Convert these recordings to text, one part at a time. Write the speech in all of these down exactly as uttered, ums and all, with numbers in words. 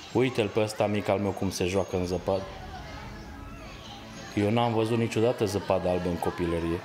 Uite-l pe ăsta mic al meu cum se joacă în zăpadă. Eu n-am văzut niciodată zăpadă albă în copilărie.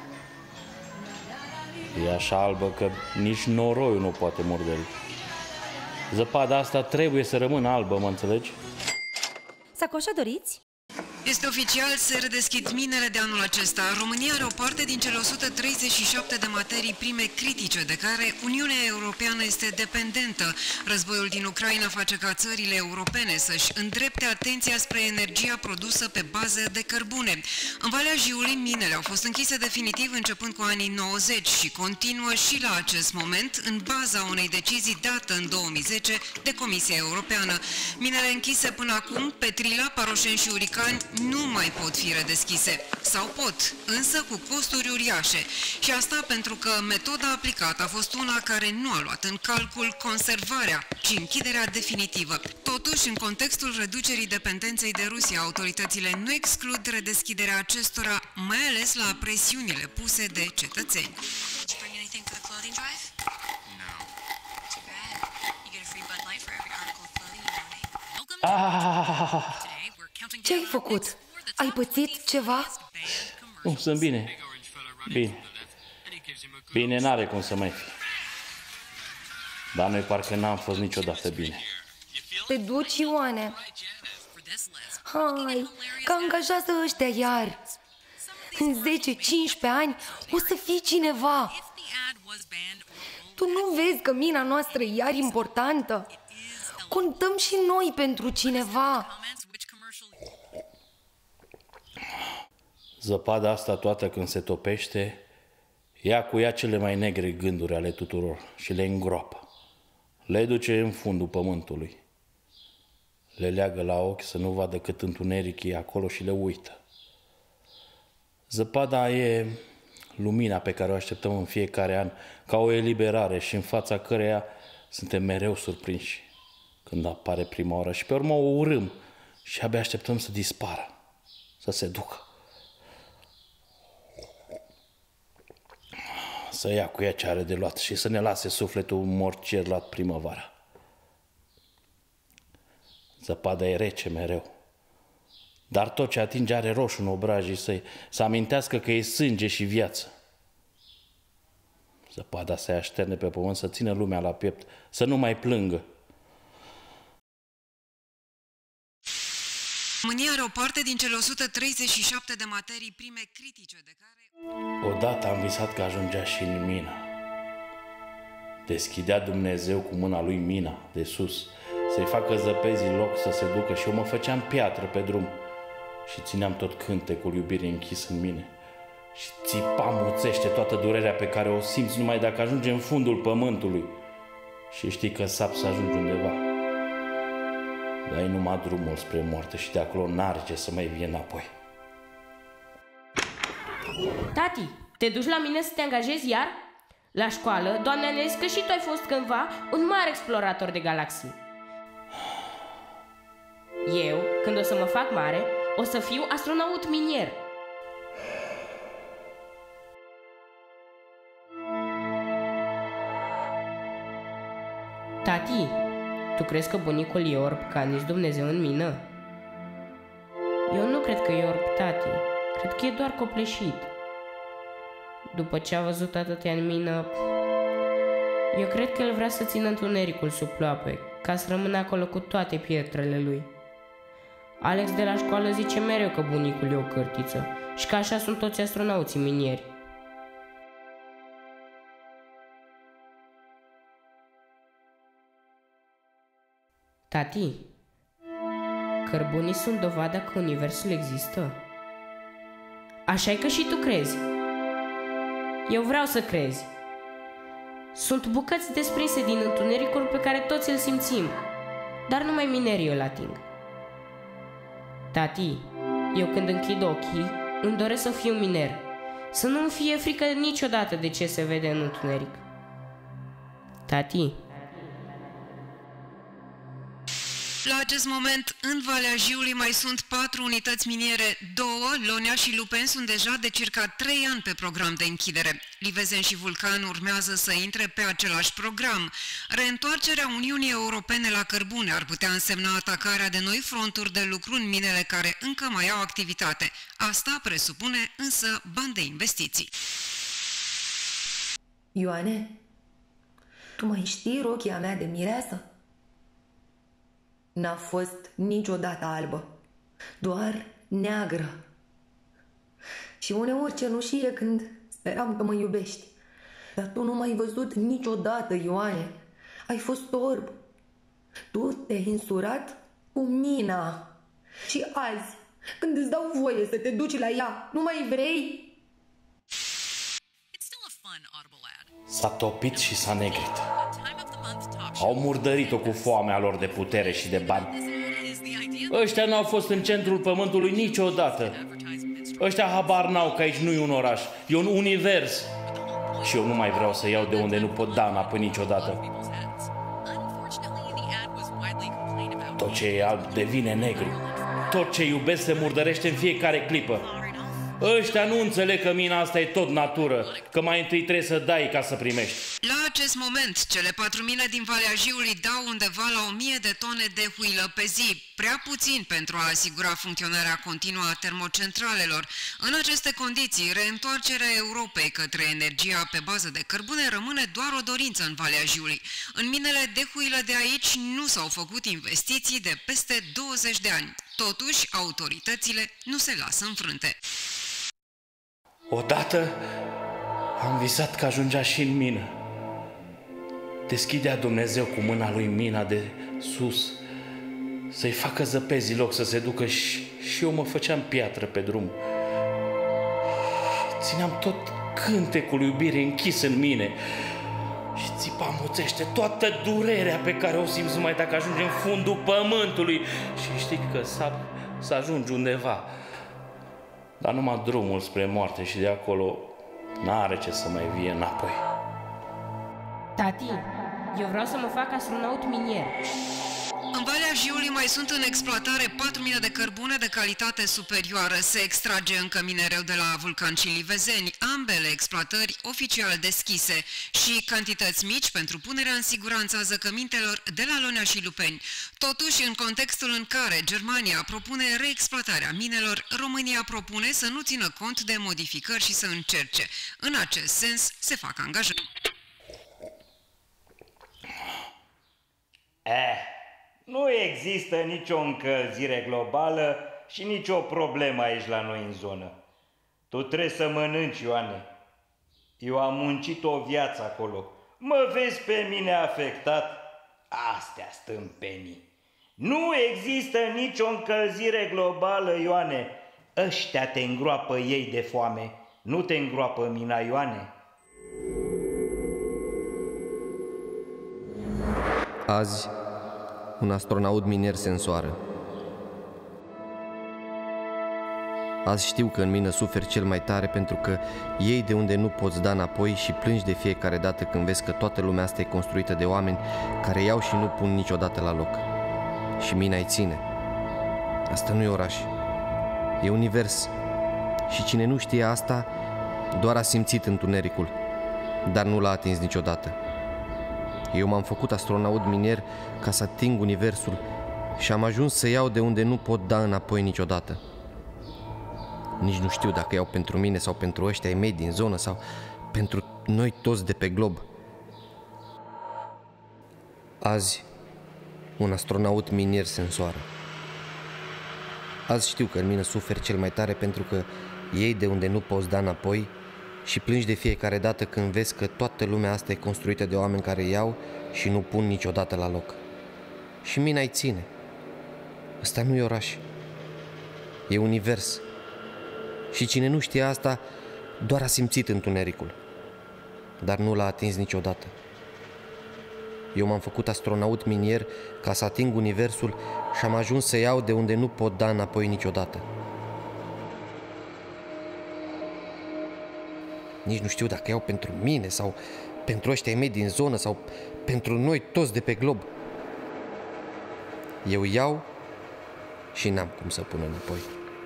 E așa albă că nici noroiul nu poate murdări. Zăpada asta trebuie să rămână albă, mă înțelegi? Sacoșa doriți? Este oficial, se redeschid minele de anul acesta. România are o parte din cele o sută treizeci și șapte de materii prime critice de care Uniunea Europeană este dependentă. Războiul din Ucraina face ca țările europene să-și îndrepte atenția spre energia produsă pe bază de cărbune. În Valea Jiului, minele au fost închise definitiv începând cu anii nouăzeci și continuă și la acest moment, în baza unei decizii dată în două mii zece de Comisia Europeană. Minele închise până acum, Petrila, Paroșeni și Uricani, nu mai pot fi redeschise. Sau pot, însă cu costuri uriașe. Și asta pentru că metoda aplicată a fost una care nu a luat în calcul conservarea, ci închiderea definitivă. Totuși, în contextul reducerii dependenței de Rusia, autoritățile nu exclud redeschiderea acestora, mai ales la presiunile puse de cetățeni. Ah! Ce ai făcut? Ai pățit ceva? Nu, sunt bine. Bine. Bine n-are cum să mai fi. Dar noi parcă n-am fost niciodată bine. Te duci, Ioane? Hai, că angajează ăștia iar. În zece cincisprezece ani o să fii cineva. Tu nu vezi că mina noastră e iar importantă? Contăm și noi pentru cineva. Zăpada asta toată când se topește, ia cu ea cele mai negre gânduri ale tuturor și le îngroapă. Le duce în fundul pământului. Le leagă la ochi să nu vadă cât întuneric e acolo și le uită. Zăpada e lumina pe care o așteptăm în fiecare an ca o eliberare și în fața căreia suntem mereu surprinși când apare prima oară și pe urmă o urâm și abia așteptăm să dispară, să se ducă. Să ia cu ea ce are de luat și să ne lase sufletul morcier la primăvara. Zăpada e rece mereu, dar tot ce atinge are roșu în obrajii săi, să amintească că e sânge și viață. Zăpada se așterne pe pământ să țină lumea la piept, să nu mai plângă. România are o parte din cele o sută treizeci și șapte de materii prime critice de care... Odată am visat că ajungea și în mină. Deschidea Dumnezeu cu mâna lui mina de sus, să-i facă zăpezii loc să se ducă și eu mă făceam piatră pe drum și țineam tot cântecul iubirii închis în mine și țipa muțește toată durerea pe care o simți numai dacă ajungi în fundul pământului și știi că sap să ajungi undeva. Dar e numai drumul spre moarte și de acolo n-are ce să mai vie înapoi. Tati, te duci la mine să te angajezi iar? La școală, doamna ne-a zis că și tu ai fost cândva un mare explorator de galaxii. Eu, când o să mă fac mare, o să fiu astronaut minier. Tati, tu crezi că bunicul e orb ca nici Dumnezeu în mină? Eu nu cred că e orb, tati. Cred că e doar copleșit. După ce a văzut atâtea în mină, eu cred că el vrea să țină întunericul sub ploape, ca să rămână acolo cu toate pietrele lui. Alex de la școală zice mereu că bunicul e o cârtiță și că așa sunt toți astronauții minieri. Tati, cărbunii sunt dovada că universul există. Așa-i că și tu crezi. Eu vreau să crezi. Sunt bucăți desprinse din întunericul pe care toți îl simțim, dar numai minerii îl ating. Tati, eu când închid ochii, îmi doresc să fiu miner, să nu-mi fie frică niciodată de ce se vede în întuneric. Tati. La acest moment, în Valea Jiului mai sunt patru unități miniere, două, Lonea și Lupen, sunt deja de circa trei ani pe program de închidere. Livezeni și Vulcan urmează să intre pe același program. Reîntoarcerea Uniunii Europene la cărbune ar putea însemna atacarea de noi fronturi de lucru în minele care încă mai au activitate. Asta presupune însă bani de investiții. Ioane, tu mai știi rochia mea de mireasă? N-a fost niciodată albă, doar neagră. Și uneori cenușie când speram că mă iubești. Dar tu nu m-ai văzut niciodată, Ioane. Ai fost orb. Tu te-ai însurat cu Mina. Și azi, când îți dau voie să te duci la ea, nu mai vrei? S-a topit și s-a negrit. Au murdărit-o cu foamea lor de putere și de bani. Ăștia n-au fost în centrul pământului niciodată. Ăștia habar n-au că aici nu-i un oraș, e un univers. Și eu nu mai vreau să iau de unde nu pot da înapoi niciodată. Tot ce e alb devine negru. Tot ce iubesc se murdărește în fiecare clipă. Ăștia nu înțeleg că mina asta e tot natură, că mai întâi trebuie să dai ca să primești. La acest moment, cele patru mine din Valea Jiului dau undeva la o mie de tone de huilă pe zi, prea puțin pentru a asigura funcționarea continuă a termocentralelor. În aceste condiții, reîntoarcerea Europei către energia pe bază de cărbune rămâne doar o dorință în Valea Jiului. În minele de huilă de aici nu s-au făcut investiții de peste douăzeci de ani. Totuși, autoritățile nu se lasă înfrânte. Odată am visat că ajungea și în mină. Deschidea Dumnezeu cu mâna lui mina de sus, să-i facă zăpezii loc să se ducă și, și eu mă făceam piatră pe drum. Și țineam tot cântecul iubirii închis în mine și țipa muțește toată durerea pe care o simți numai dacă ajungi în fundul pământului și știi că s-a, să ajungi undeva. Dar numai drumul spre moarte și de acolo n-are ce să mai vie înapoi. Tati, eu vreau să mă fac astronaut minier. În Valea Jiului mai sunt în exploatare patru mine de cărbune de calitate superioară. Se extrage încă minereu de la Vulcan și Livezeni, ambele exploatări oficial deschise, și cantități mici pentru punerea în siguranță a zăcămintelor de la Lonea și Lupeni. Totuși, în contextul în care Germania propune reexploatarea minelor, România propune să nu țină cont de modificări și să încerce. În acest sens se fac angajări. Eh. Nu există nicio încălzire globală și nicio problemă aici la noi în zonă. Tu trebuie să mănânci, Ioane. Eu am muncit o viață acolo. Mă vezi pe mine afectat? Astea stâmpenii. Nu există nicio încălzire globală, Ioane. Ăștia te îngroapă ei de foame. Nu te îngroapă mina, Ioane. Azi, un astronaut minier se însoară. Azi știu că în mine suferi cel mai tare pentru că iei de unde nu poți da înapoi și plângi de fiecare dată când vezi că toată lumea asta e construită de oameni care iau și nu pun niciodată la loc. Și mina îi ține. Asta nu e oraș, e univers. Și cine nu știe asta, doar a simțit întunericul, dar nu l-a atins niciodată. Eu m-am făcut astronaut minier ca să ating universul și am ajuns să iau de unde nu pot da înapoi niciodată. Nici nu știu dacă iau pentru mine sau pentru ăștia ai mei din zonă sau pentru noi toți de pe glob. Azi, un astronaut minier se însoară. Azi știu că în mine suferi cel mai tare pentru că iei de unde nu poți da înapoi și plângi de fiecare dată când vezi că toată lumea asta e construită de oameni care iau și nu pun niciodată la loc. Și mina îi ține. Ăsta nu e oraș, e univers. Și cine nu știe asta, doar a simțit întunericul, dar nu l-a atins niciodată. Eu m-am făcut astronaut minier ca să ating universul și am ajuns să iau de unde nu pot da înapoi niciodată. Nici nu știu dacă iau pentru mine sau pentru ăștia ai mei din zonă sau pentru noi toți de pe glob. Eu iau și n-am cum să pun înapoi.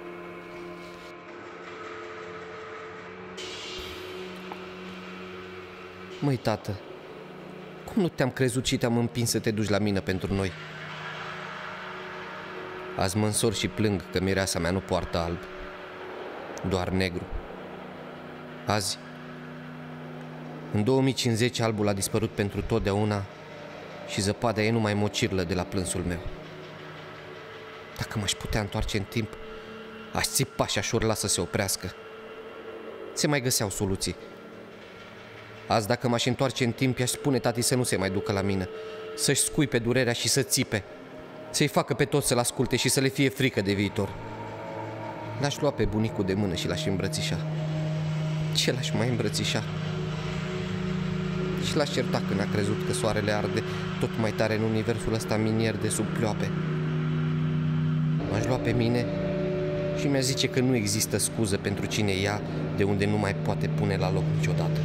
Măi, tată, cum nu te-am crezut și te-am împins să te duci la mină pentru noi? Azi mă însor și plâng că mireasa mea nu poartă alb, doar negru. Azi, în două mii cincizeci, albul a dispărut pentru totdeauna și zăpada e numai mocirlă de la plânsul meu. Dacă m-aș putea întoarce în timp, aș țipa și aș urla să se oprească. Se mai găseau soluții. Azi, dacă m-aș întoarce în timp, i-aș spune tati să nu se mai ducă la mină, să-și scuipe durerea și să țipe, să-i facă pe toți să-l asculte și să le fie frică de viitor. L-aș lua pe bunicul de mână și l-aș îmbrățișa. Ce l-aș mai îmbrățișa? Și l-aș certa când a crezut că soarele arde tot mai tare în universul ăsta minier de sub ploape. M-aș lua pe mine și mi-a zice că nu există scuză pentru cine ia de unde nu mai poate pune la loc niciodată.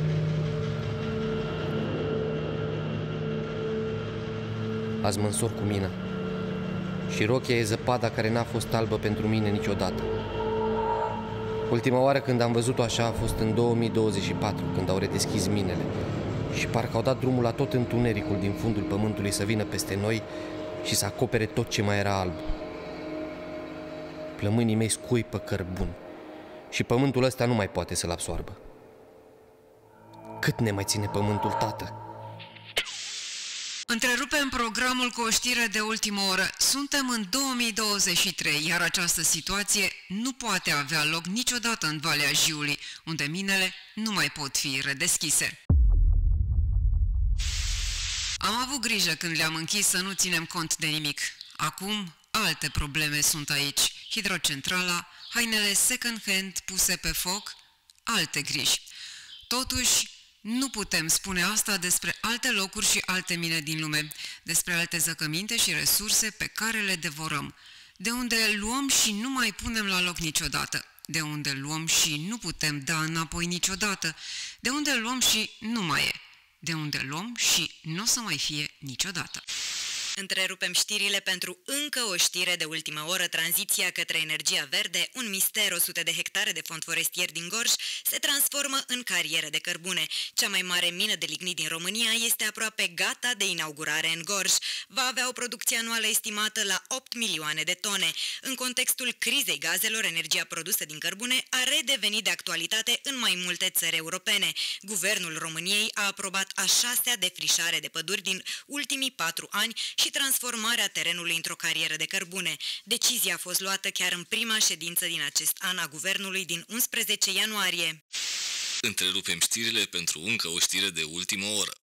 Azi mă însor cu mina și rochia e zăpada care n-a fost albă pentru mine niciodată. Ultima oară când am văzut-o așa a fost în două mii douăzeci și patru, când au redeschis minele și parcă au dat drumul la tot întunericul din fundul pământului să vină peste noi și să acopere tot ce mai era alb. Plămânii mei scuipă cărbun și pământul ăsta nu mai poate să-l absoarbă. Cât ne mai ține pământul, tată? Întrerupem programul cu o știre de ultimă oră. Suntem în două mii douăzeci și trei, iar această situație nu poate avea loc niciodată în Valea Jiului, unde minele nu mai pot fi redeschise. Am avut grijă când le-am închis să nu ținem cont de nimic. Acum, alte probleme sunt aici. Hidrocentrala, hainele second-hand puse pe foc, alte griji. Totuși, nu putem spune asta despre alte locuri și alte mine din lume, despre alte zăcăminte și resurse pe care le devorăm, de unde luăm și nu mai punem la loc niciodată, de unde luăm și nu putem da înapoi niciodată, de unde luăm și nu mai e, de unde luăm și nu o să mai fie niciodată. Întrerupem știrile pentru încă o știre de ultimă oră. Tranziția către energia verde, un mister. O sută de hectare de fond forestier din Gorj se transformă în carieră de cărbune. Cea mai mare mină de lignit din România este aproape gata de inaugurare în Gorj. Va avea o producție anuală estimată la opt milioane de tone. În contextul crizei gazelor, energia produsă din cărbune a redevenit de actualitate în mai multe țări europene. Guvernul României a aprobat a șasea defrișare de păduri din ultimii patru ani și transformarea terenului într-o carieră de cărbune. Decizia a fost luată chiar în prima ședință din acest an a Guvernului din unsprezece ianuarie. Întrerupem știrile pentru încă o știre de ultimă oră.